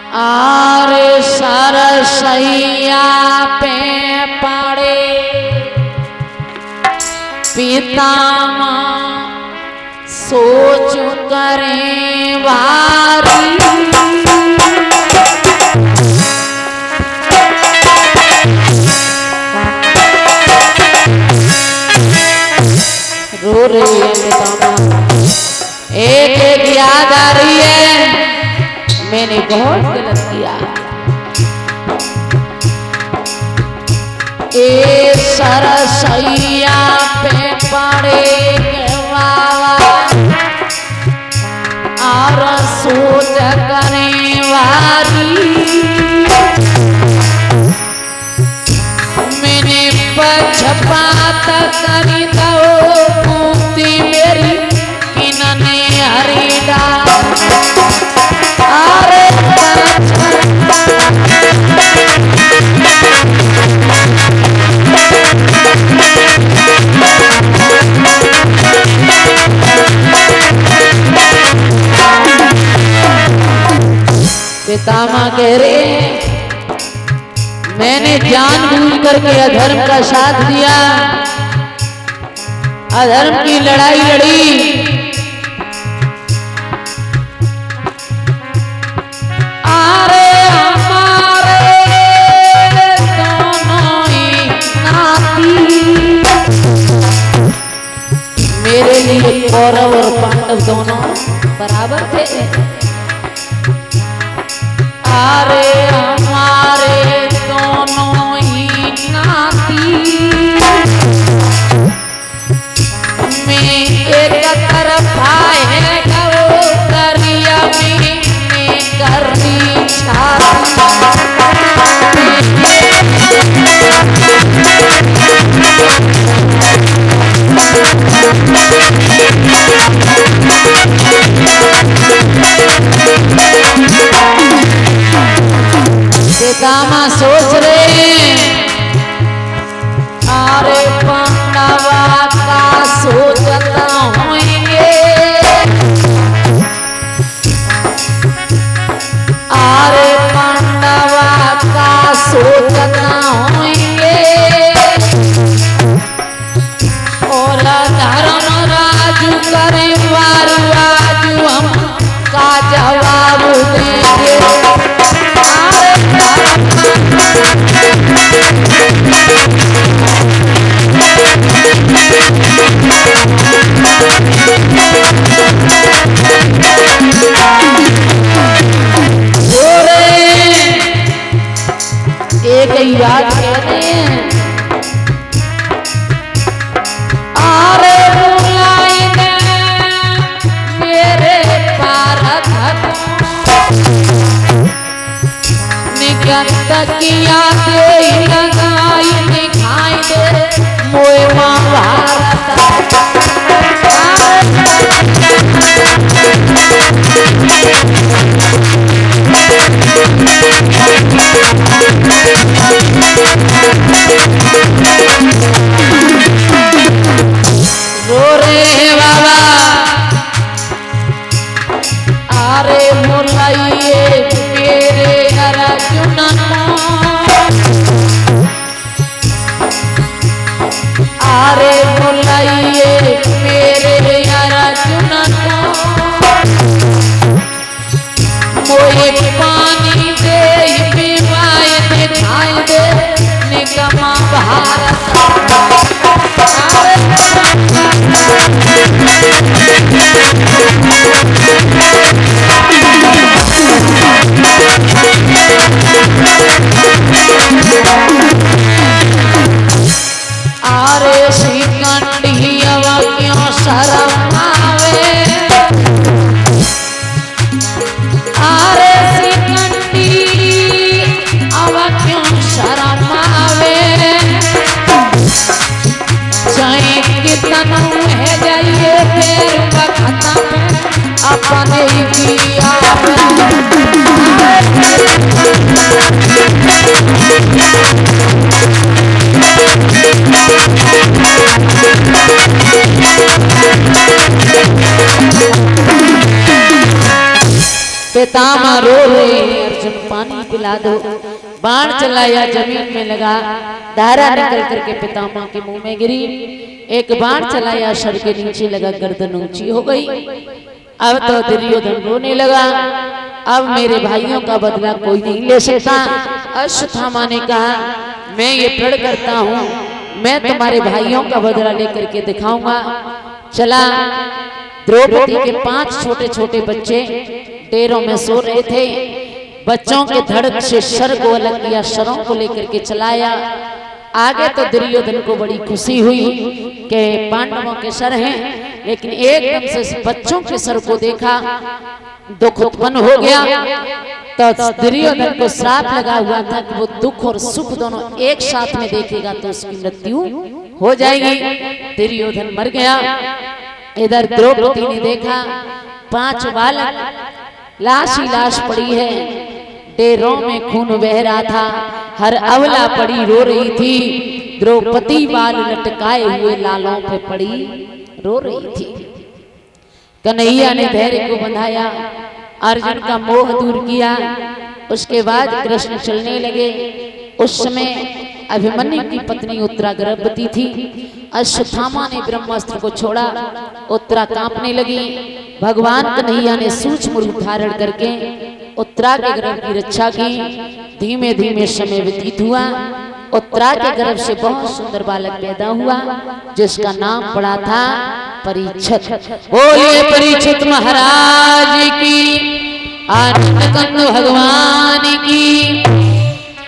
आरे सरसैया पे पड़े पितामह सोच करें वारी। रो रही है पितामह, एक याद आ रही है, मैंने बहुत गलत किया। ए सरसैया पे पड़े और सोच करने वाली, मैंने पक्षपात करी दो पूती मेरी किनने हरिदा। अरे पितामह कह रहे मैंने जानबूझ करके अधर्म का साथ दिया, अधर्म की लड़ाई लड़ी। अरे हमारे दोनों ही नाती, मेरे लिए कौरव और पांडव दोनों बराबर थे। अरे हमारे दोनों ही नाती में एक तरफ है गो दरिया में करनी पितामह सोच रहे अरे पांडवा का सोचता होंगे, अरे पांडवा का सोचता होंगे और धर्म राजू करे वारू राजू हम का जवाब देंगे। एक याद कहते हैं आरे बुलाई ने मेरे पारत निकट किया दे लगाई दिखाई दे मोए महाभारत। रो रे बाबा अरे मुलाइए मेरे अर्जुन अरे मुलाइए मेरे अर्जुन मोए पानी दे पीवाए दिखाई दे निगमा भारत। अरे श्रीकंठी अब क्यों शर्म आवे, अरे श्रीकंठी अब क्यों शर्म आवे, चाहे कितना है जाइए फिर खत्म अपने पितामह रो रहे हैं, अर्जुन पानी पिला दो। बाण चलाया, जमीन में लगा, धारा निकल करके पितामह के मुंह में गिरी। एक बाण चलाया, सर के नीचे लगा, गर्दन ऊंची हो गई। अब तो दुर्योधन रोने लगा, अब मेरे भाइयों का बदला कोई नहीं ले सकता। अश्वत्थामा ने कहा, मैं ये प्रण करता हूँ, मैं तुम्हारे भाइयों का बदला लेकर के दिखाऊंगा। चला, द्रौपदी के 5 छोटे छोटे बच्चे डेरों में सो रहे थे। बच्चों के धड़ से सर को अलग किया, सरों को लेकर के चलाया। आगे तो दुर्योधन को बड़ी खुशी हुई कि पांडवों के सर हैं, लेकिन एकदम से बच्चों के सर को देखा, दुख उत्पन्न हो गया। तो दुर्योधन को श्राप लगा हुआ था कि वो दुख और सुख दोनों एक साथ में देखेगा तो उसकी मृत्यु हो जाएगी। दुर्योधन मर गया। इधर द्रौपदी ने देखा 5 बालक लाश ही लाश पड़ी है, डेरों में खून बह रहा था, हर अवला पड़ी रो रही थी। द्रौपदी बाल लटकाए हुए लालों पे पड़ी रो रही थी। कन्हैया ने धैर्य को बंधाया, अर्जुन का मोह दूर किया। उसके बाद कृष्ण चलने लगे। उस समय अभिमन्यु की पत्नी उत्तरा गर्भवती थी। अश्वत्थामा ने ब्रह्मास्त्र को छोड़ा, उत्तरा कांपने लगी। भगवान कन्हैया ने सूक्ष्म रूप धारण करके उत्तरा के गर्भ की रक्षा की। धीमे धीमे समय व्यतीत हुआ। उत्तरा के गर्भ से बहुत सुंदर बालक पैदा हुआ, जिसका नाम पड़ा था परीक्षित। बोलिए परीक्षित महाराज की, आनंद कंद भगवान की।